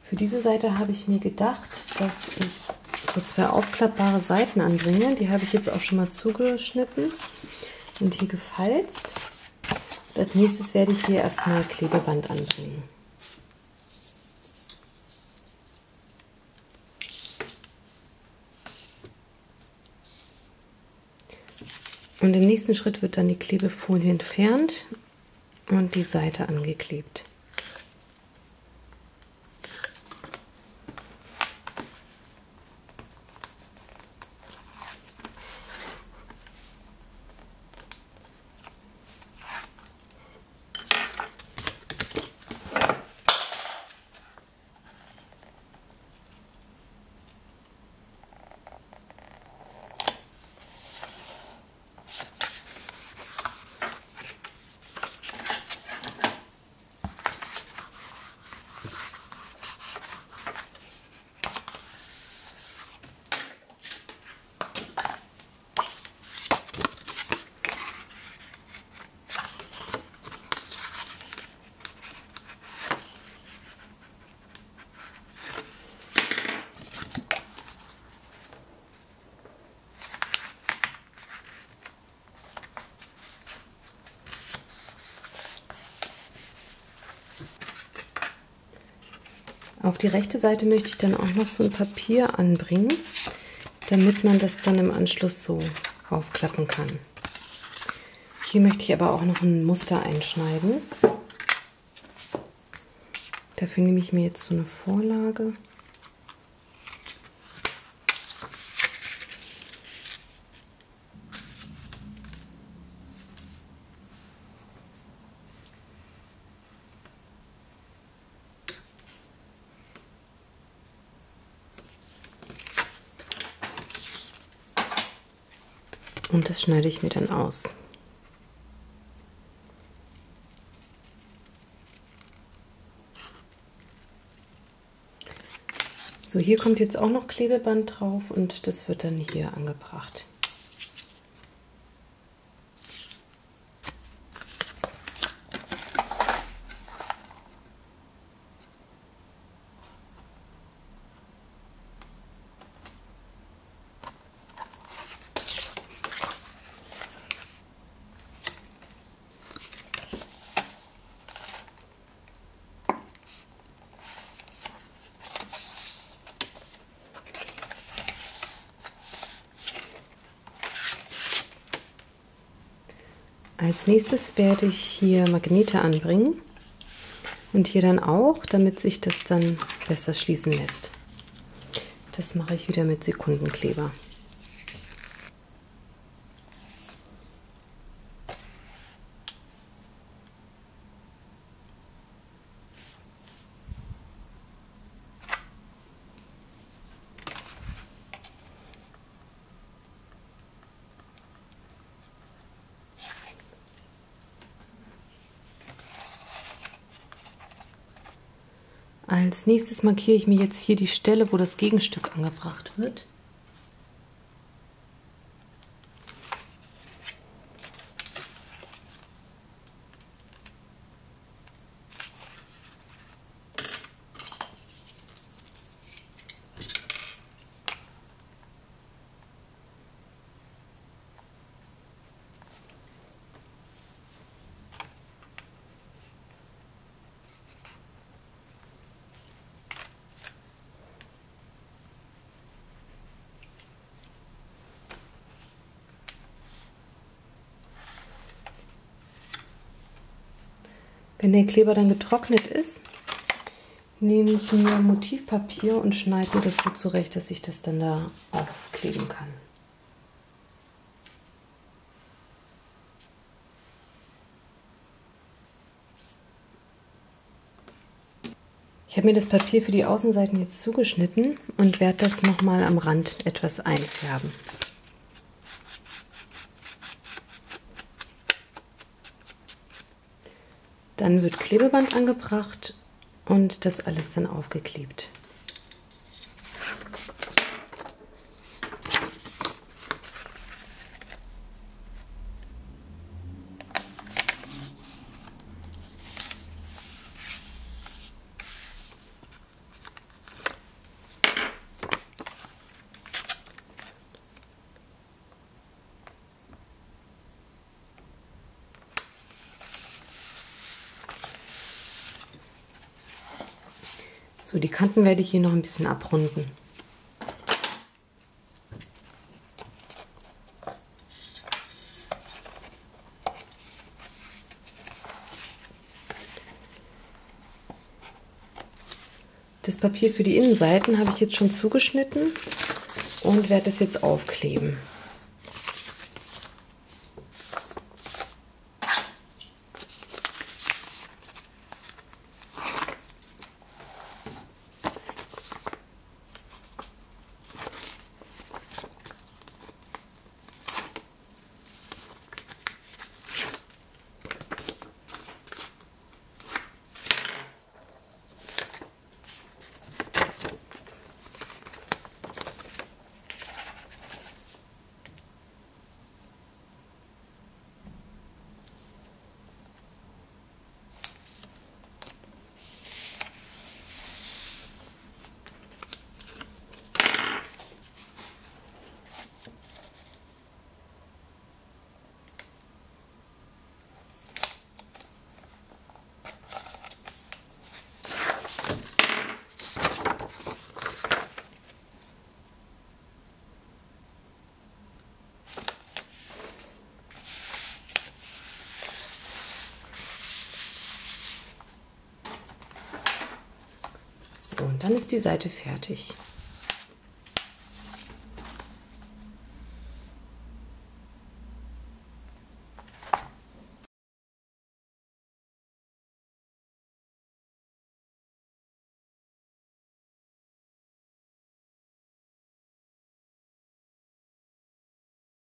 Für diese Seite habe ich mir gedacht, dass ich so 2 aufklappbare Seiten anbringe. Die habe ich jetzt auch schon mal zugeschnitten und hier gefalzt. Und als nächstes werde ich hier erstmal Klebeband anbringen. Und im nächsten Schritt wird dann die Klebefolie entfernt und die Seite angeklebt. Auf die rechte Seite möchte ich dann auch noch so ein Papier anbringen, damit man das dann im Anschluss so aufklappen kann. Hier möchte ich aber auch noch ein Muster einschneiden. Dafür nehme ich mir jetzt so eine Vorlage. Und das schneide ich mir dann aus. So, hier kommt jetzt auch noch Klebeband drauf und das wird dann hier angebracht. Als nächstes werde ich hier Magnete anbringen und hier dann auch, damit sich das dann besser schließen lässt. Das mache ich wieder mit Sekundenkleber. Als nächstes markiere ich mir jetzt hier die Stelle, wo das Gegenstück angebracht wird. Wenn der Kleber dann getrocknet ist, nehme ich mir Motivpapier und schneide mir das so zurecht, dass ich das dann da aufkleben kann. Ich habe mir das Papier für die Außenseiten jetzt zugeschnitten und werde das nochmal am Rand etwas einfärben. Dann wird Klebeband angebracht und das alles dann aufgeklebt. So, die Kanten werde ich hier noch ein bisschen abrunden. Das Papier für die Innenseiten habe ich jetzt schon zugeschnitten und werde das jetzt aufkleben. So, und dann ist die Seite fertig.